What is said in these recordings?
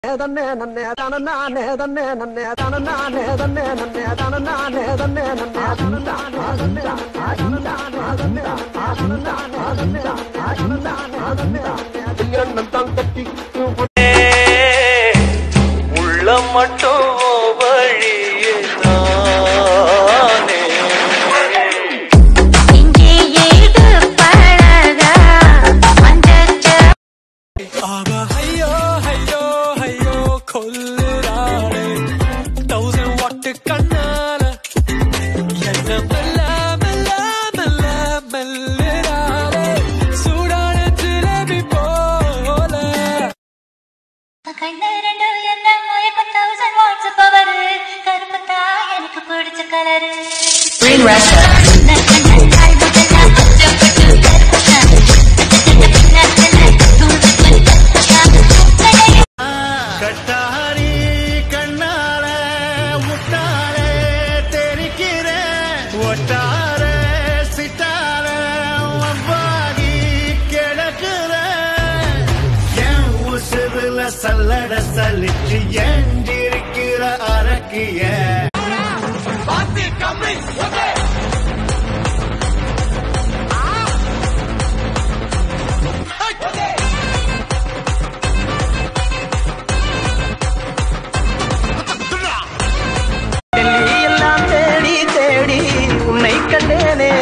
மட்டும் வழியே Green Russia. சல்லட சலிச்சு ஏண்டிருக்கிற அரக்கிய எல்லாம் தேடி தேடி உன்னை கண்டேனே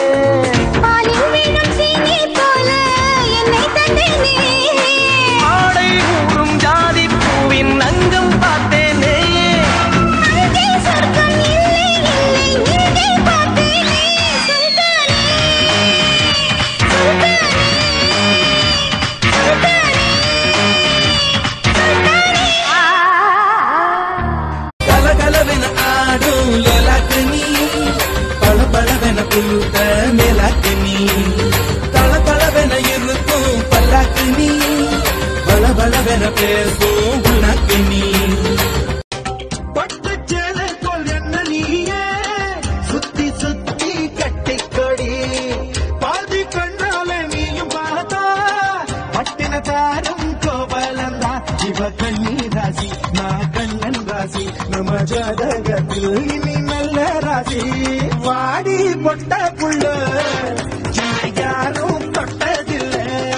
சுத்தி சுத்தி கட்டிக்கொடி பாதி கண்ணால நீயும் பார்த்தா பட்டின தாரும் கோவலந்தா இவ கண்ணி ராசி நான் கண்ணன் ராசி நம்ம ஜாதகத்தில் இனி நல்ல ராசி வாடி பொட்ட புள்ள யாரும் தொட்டதில்லை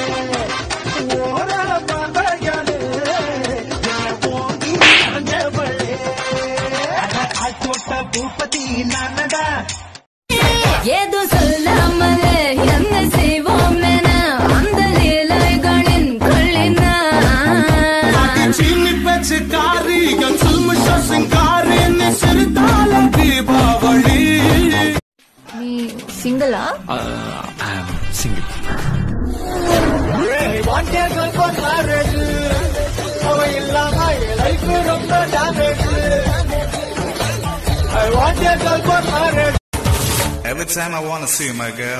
பூபதி நானடா ஏதோ சொல்லாமலே என்ன செய்வோம் என அந்த லீலைகளின் கொள்ளினா சீனி பேச்சு காரி சிங்காரி சிறுதால தீபாவளி நீ சிங்கிளா? சிங்கிள். அவ இல்லாம லைஃப் ரொம்ப damage. I want your girl for marriage. Every time I wanna see my girl.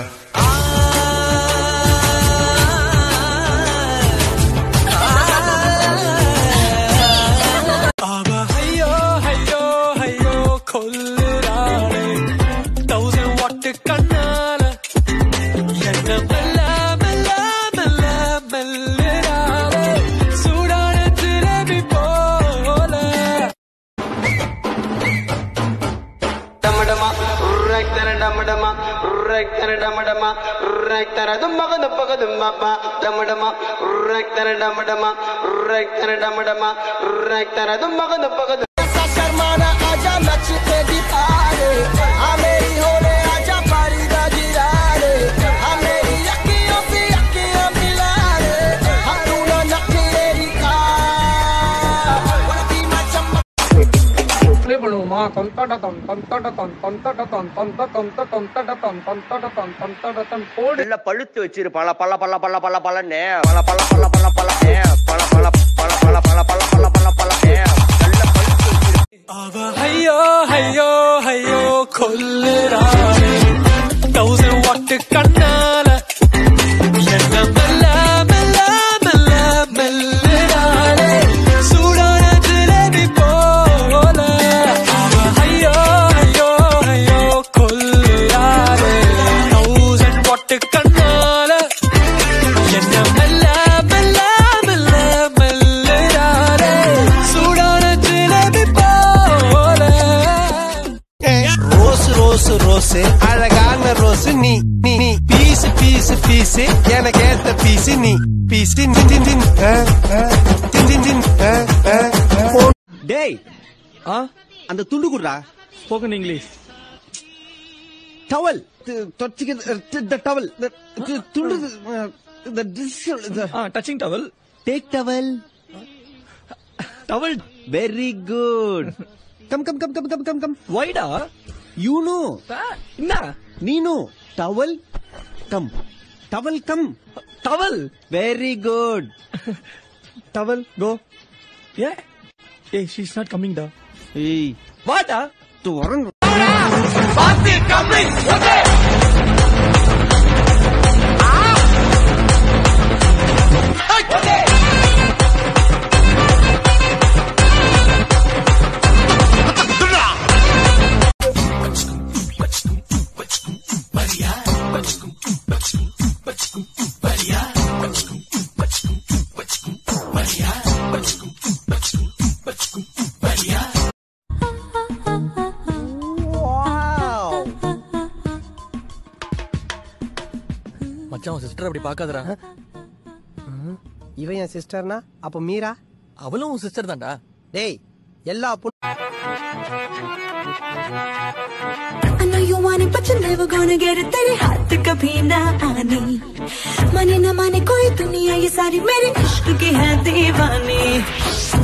Aba hayyo hayyo hayyo kollirane 1000 watt kannala yenna mella mella mella mellirane sudane jalebi pole damadama urraktara damadama urraktara damadama urraktara dummaga dumma damadama urraktara damadama urraktara damadama urraktara dummaga शर्माना आजा नचते दिखारे आ मेरी होले आजा पारी दा जिरारे आ मेरी अखियों से अखियां मिला रे हारूना नखरेरी का वरती मचम प्ले பண்ணுமா தொந்தடதம் போடு இல்ல பழுத்து வச்சிரு பல பல பல பல பல பலனே பல பல பல பல பலனே பல பல பல பல பல பல பல பல பலனே நல்ல பழுத்து வச்சிரு அவ ஐயோ ஐயோ ஐயோ கொல்லுறானே 1000 வாட் கண்ணால என்ன மெல்ல மெல்ல மெல்ல மெல்லுறானே சூடான ஜிலேபி போல அவ ஐயோ ஐயோ ஐயோ கொல்லுறானே 1000 வாட் கண்ணால என்ன மெல்ல மெல்ல மெல்ல மெல்லுறானே ரோஸ் அழகான ரோஸ் நீ நீ நீ பீஸ் பீஸ் பீஸ் எனக்கு ஏத்த பீஸ் நீ பீஸ் டேய் அந்த துண்டு குடுறா ஸ்போக்கன் இங்கிலீஷ் டவல் டவல் துண்டு touching towel take towel towel very good come come come come come come come வைடா யூ நோ என்ன நீனோ towel come towel come towel very good towel go a she is not coming டா ஏய் வாடா து வரங்க மச்சான் சிஸ்டர் அப்படி பாக்காதடா இவன் என் சிஸ்டர்னா அப்ப மீரா அவளும் உன் சிஸ்டர் தான்டா டேய் எல்லா I know you want it, but you're never gonna get it. तेरे हाथ कभी ना आनी माने ना माने कोई दुनिया ये सारी मेरे इश्क की है दीवानी